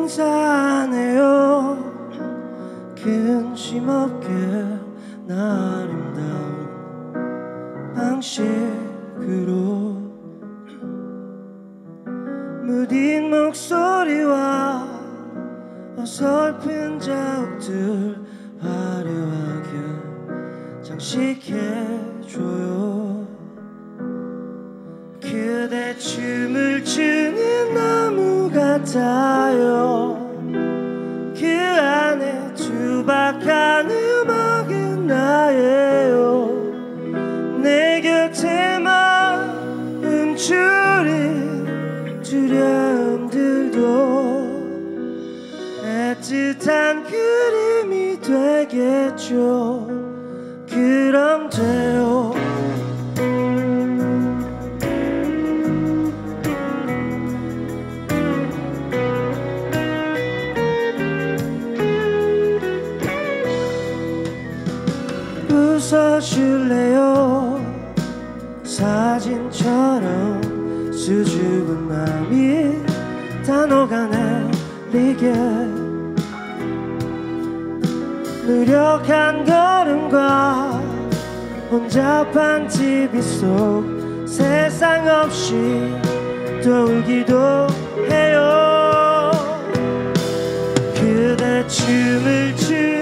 인사하네요. 근심 없게 나 아름다운 방식으로 무딘 목소리와 어설픈 자욱들 화려하게 장식해줘요. 그대 춤을 추는 나무 같아요. 그 안에 투박한 음악은 나예요. 내 곁에만 춤추는 두려움들도 애틋한 그림이 되겠죠. 그럼 돼요. 웃어줄래요? 사진처럼 수줍은 마음이 단어가 내리게 무력한 걸음과 혼잡한 TV 속 세상 없이 또 울기도 해요. 그대 춤을 추